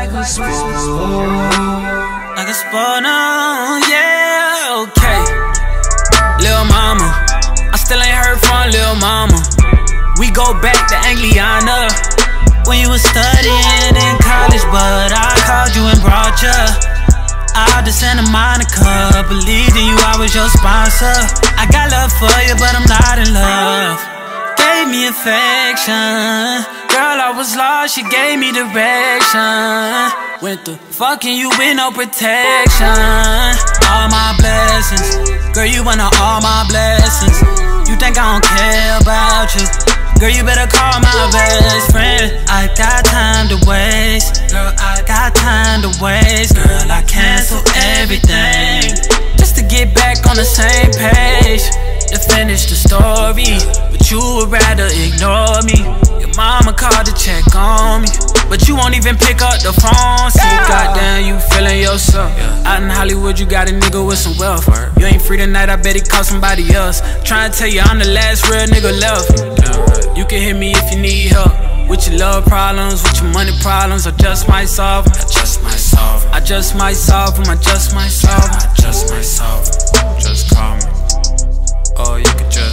like a spoon. Like a spoon, yeah, okay. Lil' mama, I still ain't heard from Lil' mama. We go back to Angliana when you was studying in college, but I called you and brought you out to Santa Monica. Believed in you, I was your sponsor. I got love for you, but I'm not in love. Gave me affection. Girl, I was lost, she gave me direction. Went through fucking you with no protection. All my blessings, girl, you wanna all my blessings. You think I don't care about you? Girl, you better call my best friend. I got time to waste. Girl, I got time to waste. Girl, I cancel everything just to get back on the same page, to finish the story. But you would rather ignore me. Your mama called to check on me, but you won't even pick up the phone. See, goddamn, you feeling yourself. Out in Hollywood, you got a nigga with some wealth. You ain't free tonight, I bet he called somebody else. Trying to tell you I'm the last real nigga left. You can hit me if you need help with your love problems, with your money problems. I just might solve them. I just might solve them. I just might solve them. I just might solve them. I just might solve them. Just call me. Oh, you could just